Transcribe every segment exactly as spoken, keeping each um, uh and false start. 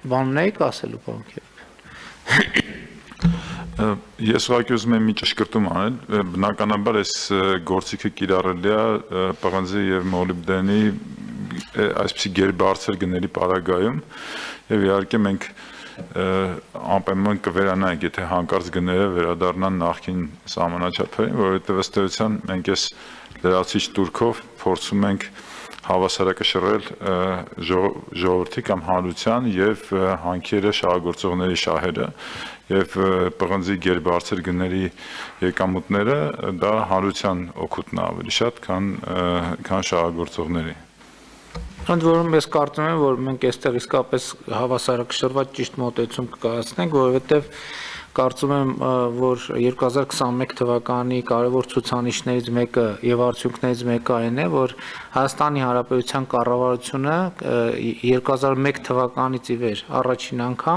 Բանն էի կասելու բանկեր։ Ես ուղղակի ուզում եմ մի ճշգրտում անել, բնականաբար այս գործիքը կիրառելի է պղնձի եւ մոլիբդենի այսպիսի գերբարձր գների պարագայում եւ իհարկե մենք անպայման կվերանայինք, եթե հանկարծ գները վերադառնան նախկին սահմանաչափերին, որովհետեւ ըստ էության մենք այս լրացիչ տուրքով փորձում ենք հավասարակշռել ժողովրդի կամ հանրության եւ հանքերը շահագործողների շահերը եւ պղնձի գերբարձր գների եկամուտները դա հանրության օգուտն է ավելի շատ, քան քան շահագործողների։ Ընդ որում ես կարծում եմ, որ մենք այստեղ իսկապես հավասարակշռված ճիշտ մոտեցում կկայացնենք, որովհետեւ կարծում եմ, որ երկու հազար քսանմեկ թվականի կարևոր ցուցանիշներից մեկը եւ արդյունքներից մեկը այն է, որ Հայաստանի Հանրապետության կառավարությունը երկու հազար մեկ թվականից ի վեր առաջին անգամ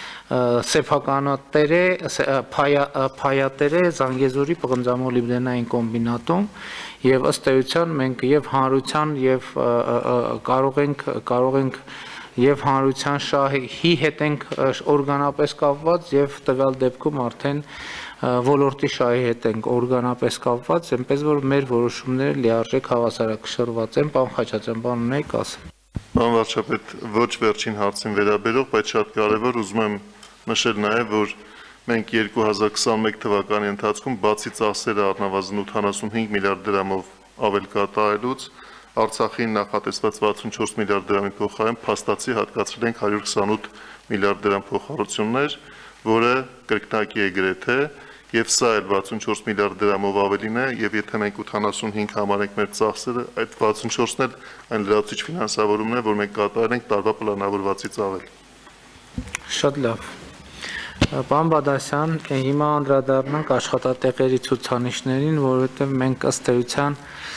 սեփականատեր է փայատեր է Զանգեզուրի պղնձամոլիբդենային կոմբինատում եւ ըստ էության մենք եւ հանրության եւ կարող ենք կարող ենք եւ հանրության շահի հետ ենք օրգանապես կապված եւ տվյալ դեպքում արդեն ոլորտի շահի հետ ենք օրգանապես կապված, այնպես որ մեր որոշումները լիարժեք հավասարակշռված են, բան Խաչատրյան, բան ունեիք ասել։ Պարոն վարչապետ, ոչ վերջին հարցին վերաբերող, բայց շատ կարևոր ուզում եմ նշել նաեւ, որ մենք երկու հազար քսանմեկ թվականի ընթացքում բացի ծախսերը առնվազն ութանասունհինգ միլիարդ դրամով ավել կատարելուց Արցախին նախատեսված վաթսունչորս միլիարդ դրամի փոխարեն փաստացի հատկացրել ենք հարյուր քսանութ միլիարդ դրամ փոխհարություններ, որը կրկնակի է գրեթե, եւ սա էլ վաթսունչորս միլիարդ դրամով ավելին է, եւ եթե մենք ութանասունհինգ համարենք մեր ծախսերը, այդ վաթսունչորսն էլ այն լրացուցիչ ֆինանսավորումն է, որ մենք կատարել ենք տարվա պլանավորվածից ավել։ Շատ լավ։ Պարոն Բադասյան, հիմա անդրադառնանք աշխատատեղերի ցուցանիշներին, որովհետեւ մենք ըստ էության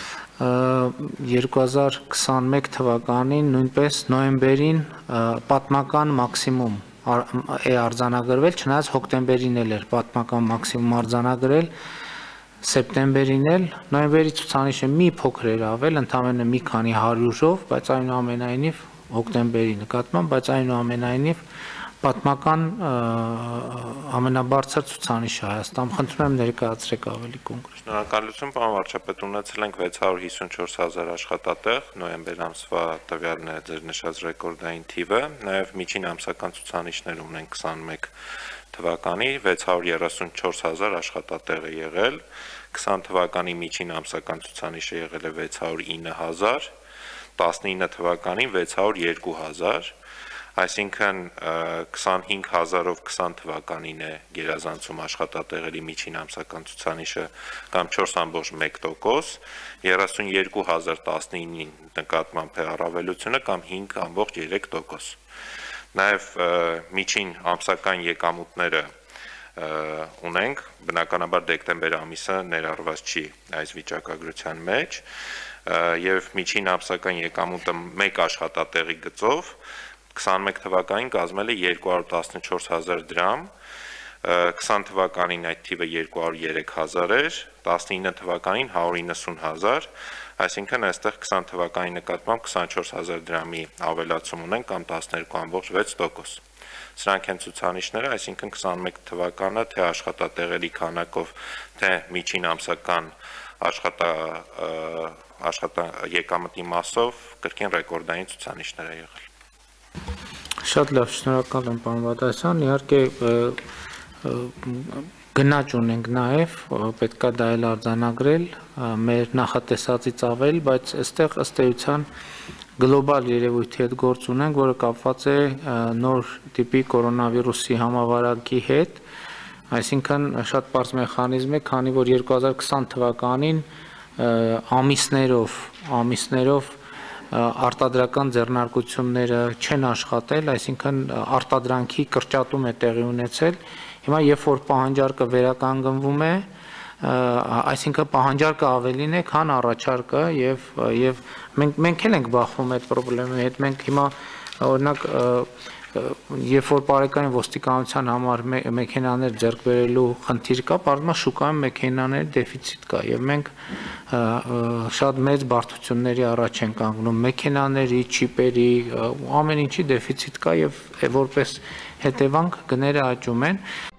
երկու հազար քսանմեկ թվականին նույնպես նոյեմբերին պատմական մաքսիմում է արձանագրվել, չնայած հոկտեմբերին էլ էր պատմական մաքսիմում արձանագրել, սեպտեմբերին էլ նոյեմբերի ցուցանիշը մի փոքր էր ավել, ընդամենը մի քանի հարյուրով, բայց այնուամենայնիվ հոկտեմբերի նկատմամբ, բայց այնուամենայնիվ պատմական ամենաբարձր ցուցանիշը Հայաստանում, խնդրում եմ ներկայացրեք ավելի կոնկրետ։ Շնորհակալություն, պարոն վարչապետ, ունեցել ենք վեց հարյուր հիսունչորս հազար աշխատատեղ, նոյեմբեր ամսվա տվյալն է ձեր նշած ռեկորդային թիվը, նաև միջին ամսական ցուցանիշներ ունենք քսանմեկ թվականի վեց հարյուր երեսունչորս հազար աշխատատեղ է եղել, քսան թվականի միջին ամսական ցուցանիշը եղել է վեց հարյուր ինը հազար, տասնինը թվականին վեց հարյուր երկու հազար, այսինքն քսանհինգ հազարով քսան թվականին է գերազանցում աշխատատեղերի միջին ամսական ցուցանիշը կամ չորս ամբողջ մեկ տոկոս, երեսունյերկու հազար տասնինի նկատմամբ է առավելությունը կամ հինգ ամբողջ երեք տոկոս։ Նաև միջին ամսական եկամուտները ունենք, բնականաբար դեկտեմբեր ամիսը ներառված չի այս վիճակագրության մեջ, եւ միջին ամսական եկամուտը մեկ աշխատատեղի գծով քսանմեկ թվականին կազմել է երկու հարյուր տասնչորս հազար դրամ, քսան թվականին այդ թիվը երկու հարյուր երեք հազար էր, տասնինը թվականին հարյուր իննսուն հազար, այսինքն այստեղ քսան թվականի նկատմամբ քսանչորս հազար դրամի ավելացում ունենք կամ տասներկու ամբողջ վեց տոկոս։ Սրանք են ցուցանիշները, այսինքն քսանմեկ թվականը թե աշխատատեղերի քանակով, թե միջին ամսական աշխատա աշխատա եկամտի մասով կրկին ռեկորդային ցուցանիշներ է եղել։ Շատ լավ, շնորհակալ եմ, պարոն Բադասյան, իհարկե գնաճ ունենք նաև, պետք է դա էլ արձանագրել, մեր նախատեսածից ավել, բայց այստեղ ըստ էության գլոբալ երևույթի հետ գործ ունենք, որը կապված է նոր տիպի կորոնավիրուսի համավարակի հետ, այսինքն շատ պարզ մեխանիզմ է, քանի որ երկու հազար քսան թվականին ամիսներով, ամիսներով արտադրական ձեռնարկությունները չեն աշխատել, այսինքն արտադրանքի կրճատում է տեղի ունեցել, հիմա երբ որ պահանջարկը վերականգնվում է, այսինքն պահանջարկը ավելին է, քան առաջարկը եւ եւ մենք մենք էլ ենք բախվում այդ խնդրի հետ, մենք հիմա օրինակ երբ որ բարեկային ոստիկանության համար մեքենաներ ձեռք բերելու խնդիր կա, բարձրացման շուկայում մեքենաների դեֆիցիտ կա եւ մենք շատ մեծ բարդությունների առաջ ենք կանգնում մեքենաների, չիպերի, ամեն ինչի դեֆիցիտ կա եւ որպես հետևանք գները աճում են